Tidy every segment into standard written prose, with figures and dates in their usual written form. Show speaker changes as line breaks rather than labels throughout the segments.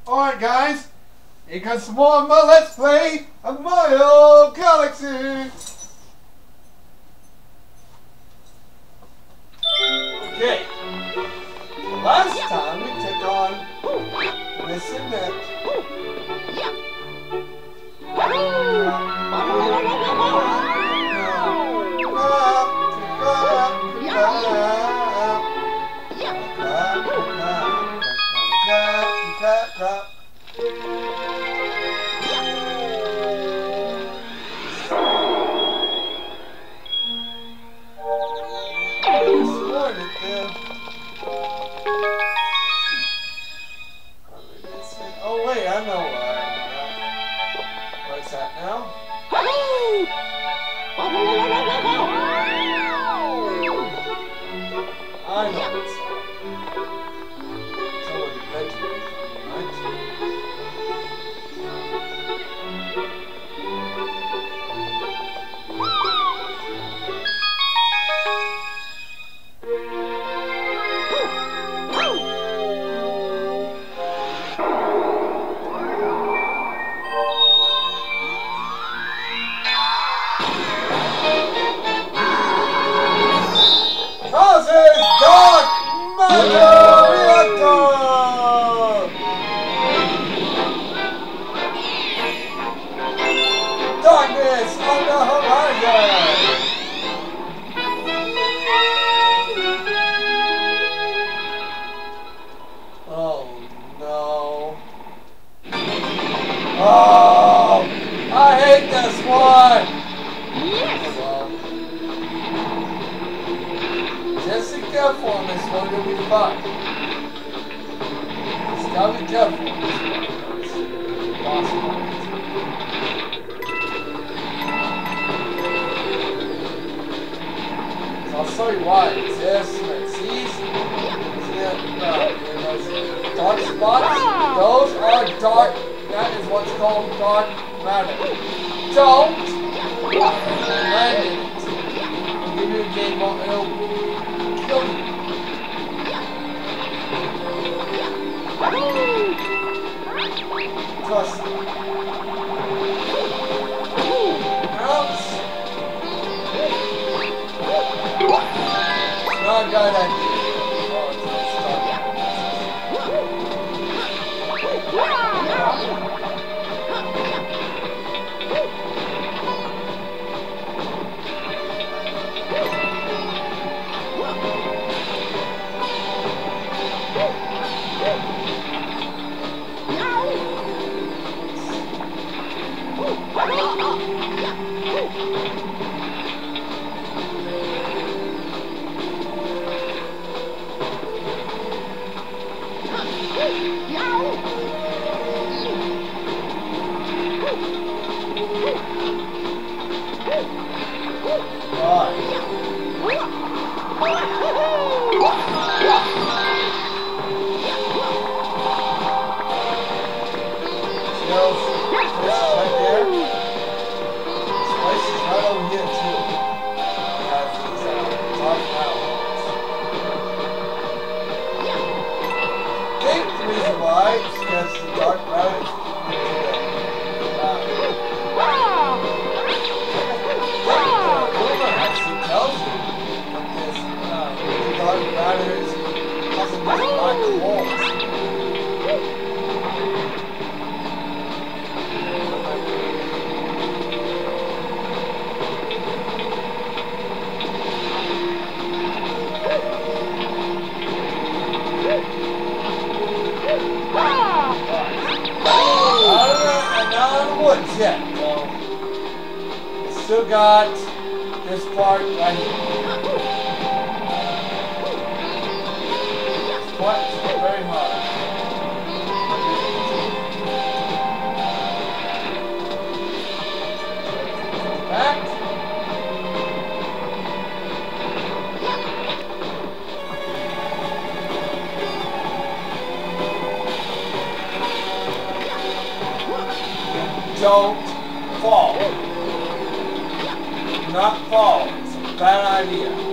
Alright guys, here comes some more of my Let's Play of Mario Galaxy! Okay, last time we took on this and that. Oh wait, I know where I'm at. What's that now? I know it's somebody mentioned it, right? Darkness on the horizon! Oh no. Oh! I hate this one! Well, just be careful on this one, you'll be fine. Just gotta be careful on this one. It's possible. I'll show you why. It's this, it's these. See those dark spots? Those are dark. That is what's called dark matter. Don't land in it. It'll give you a game on. It'll kill you. Trust me. Ouch. Not a good idea. Yeah, so still got this part right here. This part is very hard. Back. Don't fall. Do not fall. It's a bad idea.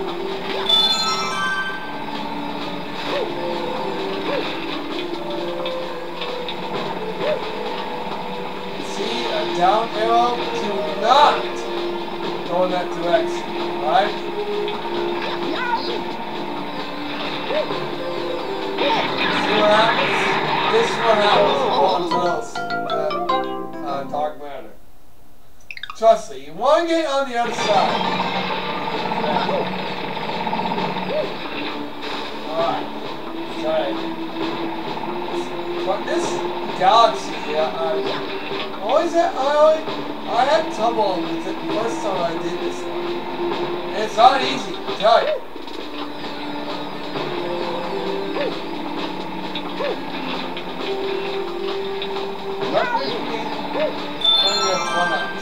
That down arrow, do not go in that direction, right? See what happens? This is what happens on those dark matter. Trust me, you want to get on the other side. Alright. Okay. But this galaxy, I had trouble with it the first time I did this one. And it's not easy, I tell you. Let me bring up 1x.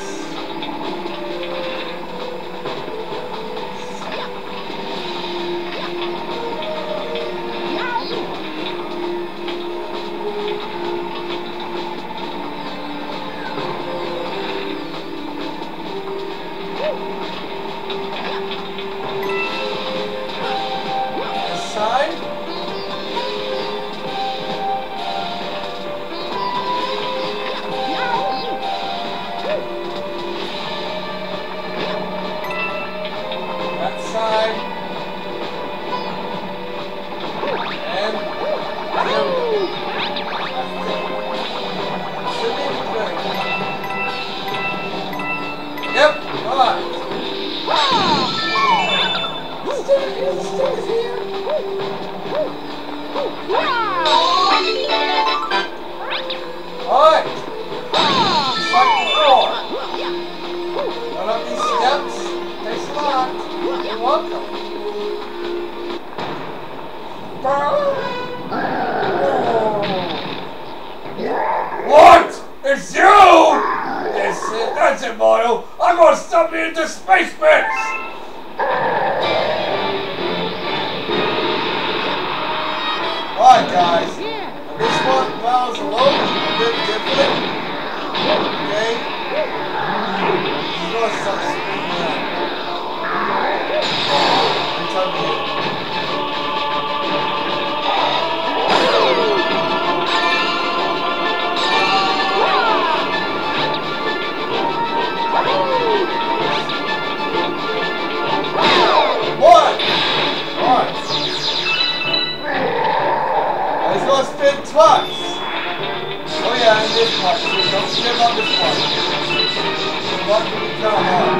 Alright! Just like before. Run up these steps. Thanks a lot. You're welcome. What? It's you! That's it, Mario. I'm gonna stop you into space mix! Alright, guys. This one battle's a little bit different. Okay? This is gonna suck screen out. I'm telling you. What? Alright. He's gonna spin twice. Oh yeah, and this part too. Don't forget about this part. This part can be kind of hard.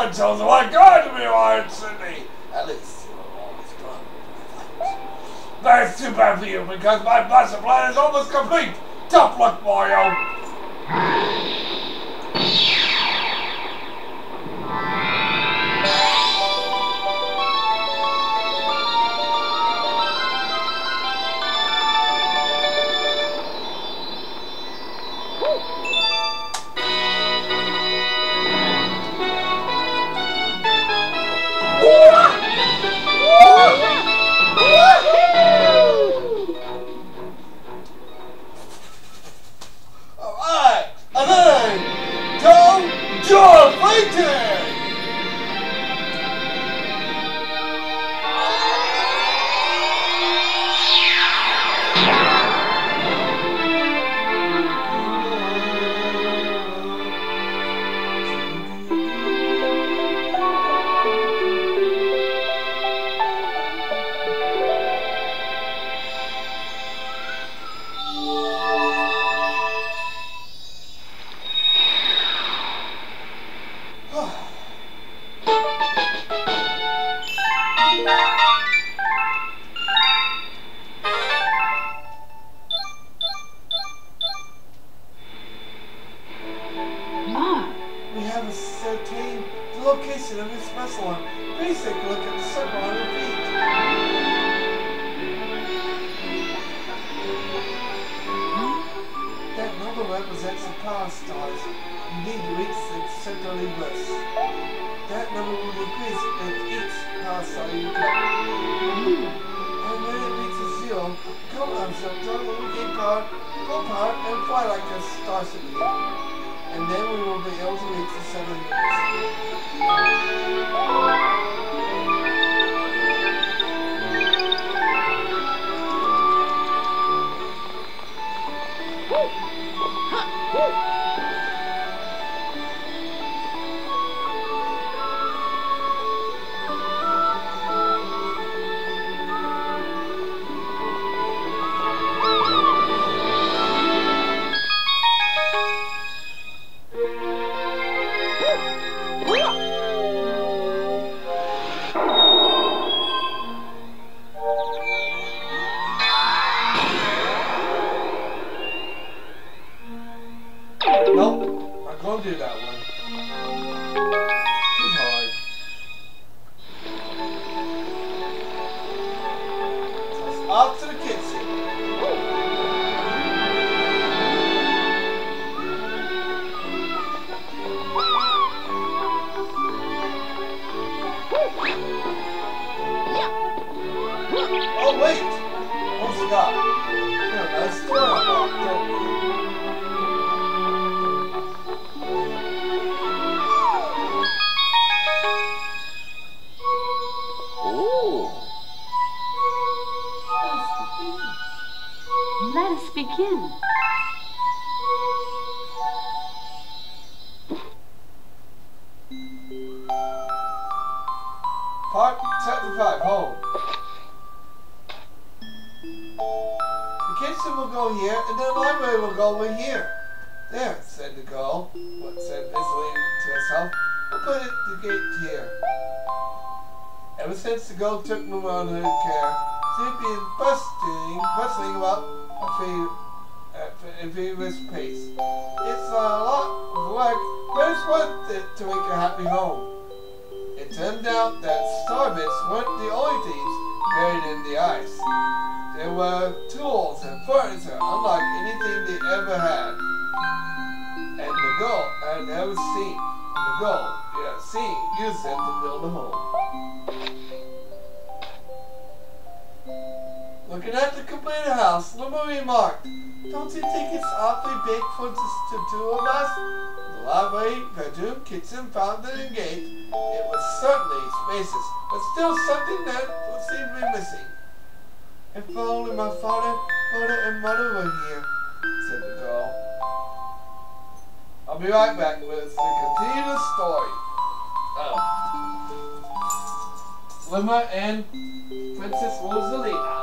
I chose the right guy to be Iron Sydney. At least you were always done. That's too bad for you because my master plan is almost complete. Tough luck, Mario. Alright, and then Tom John Fighting! We have ascertained the location of his vessel. Please take a look at the circle on your feet. That number represents the power stars. You need to reach the center of the bliss. That number will decrease with each power star you collect. And when it reaches zero, come on, Zelda, will gain power, full power, and fly like a starship again. And then we will be able to reach the 7 Nope, I'm going to do that one. Too hard. So it's off to the kitchen. Oh wait! Almost forgot. Let's do it.
Let us begin.
Part 75, home. The kitchen will go here, and the library will go over here. There, said the girl, but said busily to herself, we'll put the gate here. Ever since the girl took me under her care, she'd been bustling about a feverish pace. It's a lot of work, but it's worth it to make a happy home. It turned out that starbits weren't the only thieves buried in the ice. There were tools and furniture unlike anything they ever had. And the girl had never seen. Used them to build a home. Looking at the completed house, Limmer remarked, don't you think it's awfully big for just the two of us? The library, bedroom, kitchen, fountain, and gate. It was certainly spacious, but still something that seemed to be missing. If only my father, mother, and mother were here, said the girl. I'll be right back with the continue the story. Limmer and Princess Rosalina.